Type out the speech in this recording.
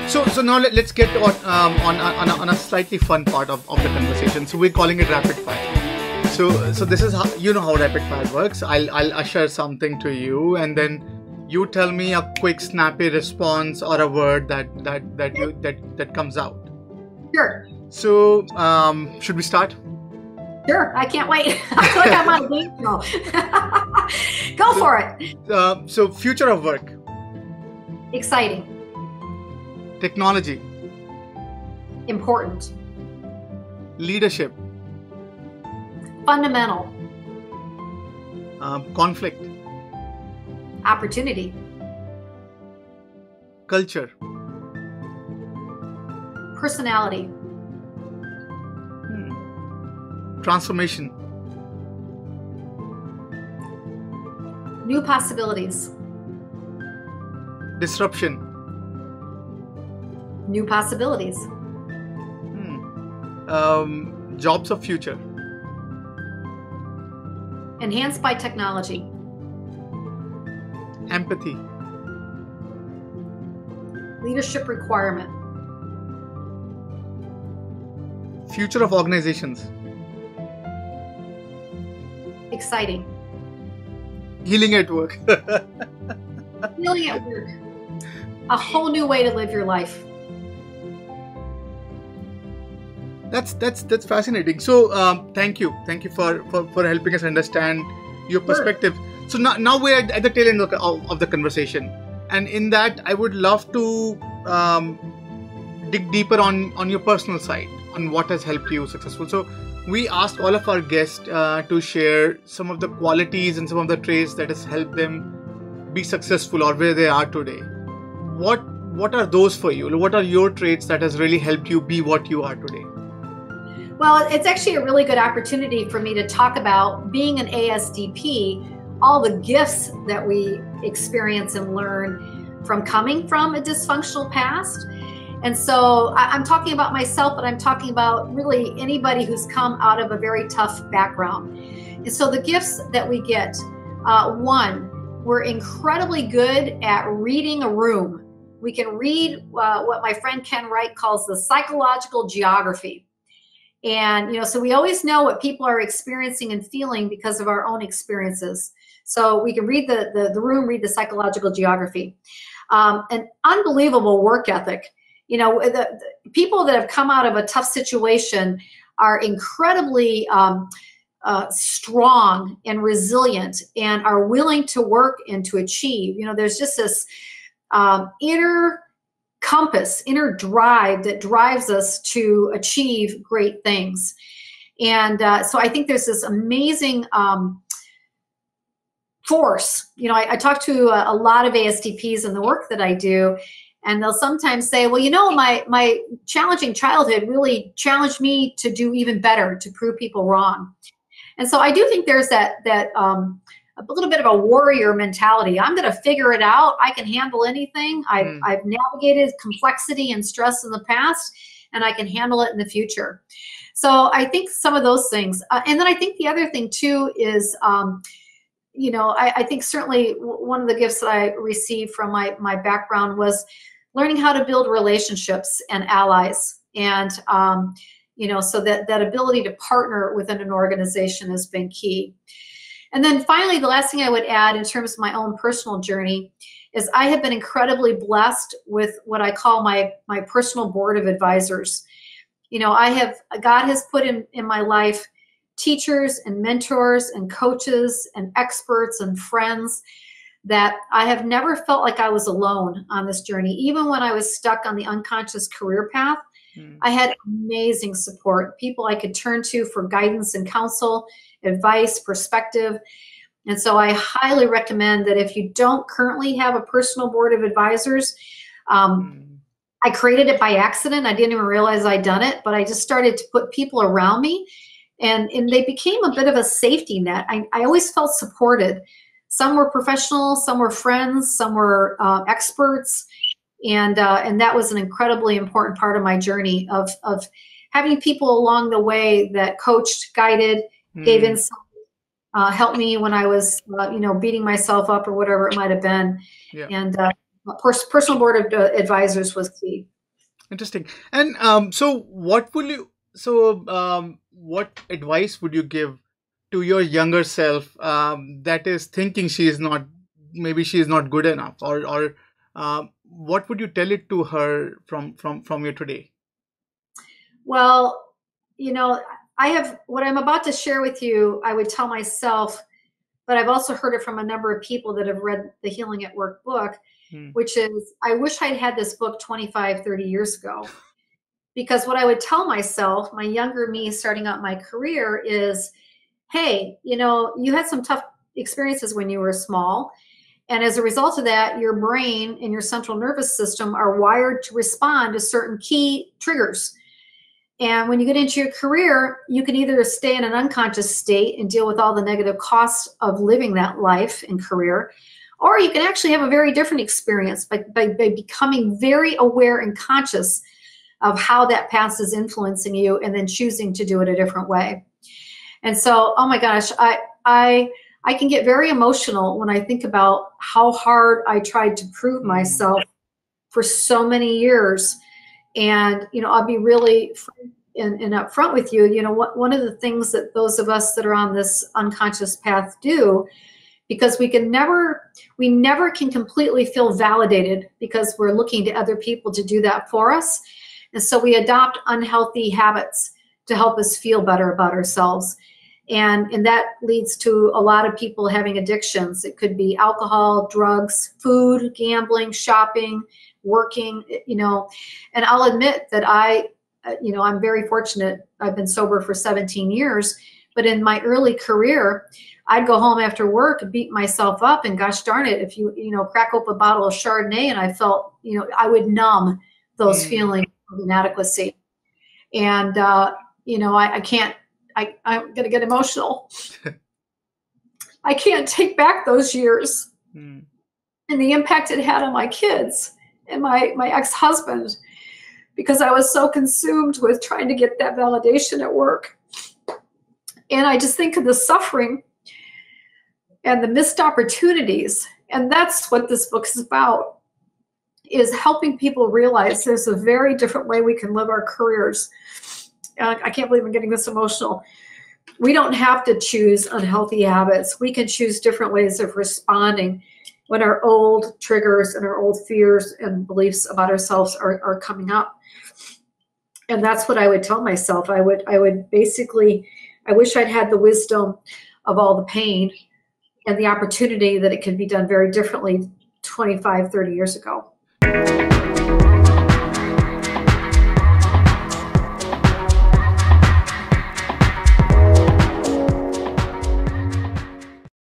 So now let's get on a slightly fun part of the conversation. So we're calling it rapid fire. So this is how how rapid fire works. I'll usher something to you, and then you tell me a quick, snappy response or a word that comes out. Sure. So should we start? Sure. I can't wait. I feel like I'm on a game show. Go for it. So future of work. Exciting. Technology. Important. Leadership. Fundamental. Conflict. Opportunity. Culture. Personality. Transformation. New possibilities. Disruption. New possibilities. Jobs of future. Enhanced by technology. Empathy. Leadership requirement. Future of organizations. Exciting. Healing at work. Healing at work. A whole new way to live your life. That's fascinating. So thank you for helping us understand your perspective. Sure. So now we're at the tail end of the conversation, and in that I would love to dig deeper on your personal side, on what has helped you successful. So we asked all of our guests to share some of the qualities and some of the traits that has helped them be successful or where they are today. What are those for you? What are your traits that has really helped you be what you are today? Well, it's actually a really good opportunity for me to talk about being an ASDP, all the gifts that we experience and learn from coming from a dysfunctional past. And so I'm talking about myself, but I'm talking about really anybody who's come out of a very tough background. And so the gifts that we get, one, we're incredibly good at reading a room. We can read what my friend Ken Wright calls the psychological geography. And, so we always know what people are experiencing and feeling because of our own experiences. So we can read the room, read the psychological geography. An unbelievable work ethic. The people that have come out of a tough situation are incredibly strong and resilient and are willing to work and to achieve. There's just this inner compass, inner drive that drives us to achieve great things. And so I think there's this amazing force. I talk to a lot of ASDPs in the work that I do, and they'll sometimes say, well, my challenging childhood really challenged me to do even better, to prove people wrong. And so I do think there's that a little bit of a warrior mentality. I'm going to figure it out. I can handle anything. I've navigated complexity and stress in the past, and I can handle it in the future. So I think some of those things. And then I think the other thing too is, I think certainly one of the gifts that I received from my background was learning how to build relationships and allies. And, so that ability to partner within an organization has been key. And then finally, the last thing I would add in terms of my own personal journey is I have been incredibly blessed with what I call my personal board of advisors. God has put in my life teachers and mentors and coaches and experts and friends that I have never felt like I was alone on this journey. Even when I was stuck on the unconscious career path, I had amazing support, people I could turn to for guidance and counsel, advice, perspective. And so I highly recommend that if you don't currently have a personal board of advisors, I created it by accident. I didn't even realize I'd done it, but I just started to put people around me, and they became a bit of a safety net. I always felt supported. Some were professional, some were friends, some were experts. And that was an incredibly important part of my journey of having people along the way that coached, guided, gave insight, helped me when I was, beating myself up or whatever it might have been. Yeah. And personal board of advisors was key. Interesting. And so what will you? So what advice would you give to your younger self that is thinking she is not, maybe she is not good enough, or what would you tell it to her from your today? Well, you know, I have what I'm about to share with you, I would tell myself, but I've also heard it from a number of people that have read the Healing at Work book, Hmm. which is, I wish I'd had this book 25, 30 years ago. Because what I would tell myself, my younger me starting out my career, is, hey, you know, you had some tough experiences when you were small. And as a result of that, your brain and your central nervous system are wired to respond to certain key triggers. And when you get into your career, you can either stay in an unconscious state and deal with all the negative costs of living that life and career, or you can actually have a very different experience by becoming very aware and conscious of how that past is influencing you and then choosing to do it a different way. And so, oh my gosh, I can get very emotional when I think about how hard I tried to prove myself for so many years. And, you know, I'll be really frank and upfront with you. You know, one of the things that those of us that are on this unconscious path do, because we never can completely feel validated because we're looking to other people to do that for us. And so we adopt unhealthy habits to help us feel better about ourselves. And that leads to a lot of people having addictions. It could be alcohol, drugs, food, gambling, shopping, working, you know. And I'll admit that I'm very fortunate. I've been sober for 17 years. But in my early career, I'd go home after work and beat myself up. And gosh darn it, if you crack open a bottle of Chardonnay and I felt, I would numb those feelings of inadequacy. And, I can't. I'm going to get emotional. I can't take back those years and the impact it had on my kids and my ex-husband, because I was so consumed with trying to get that validation at work. And I just think of the suffering and the missed opportunities. And that's what this book is about, is helping people realize there's a very different way we can live our careers. I can't believe I'm getting this emotional. We don't have to choose unhealthy habits. We can choose different ways of responding when our old triggers and our old fears and beliefs about ourselves are coming up. And that's what I would tell myself. I would basically, I wish I'd had the wisdom of all the pain and the opportunity that it could be done very differently 25, 30 years ago.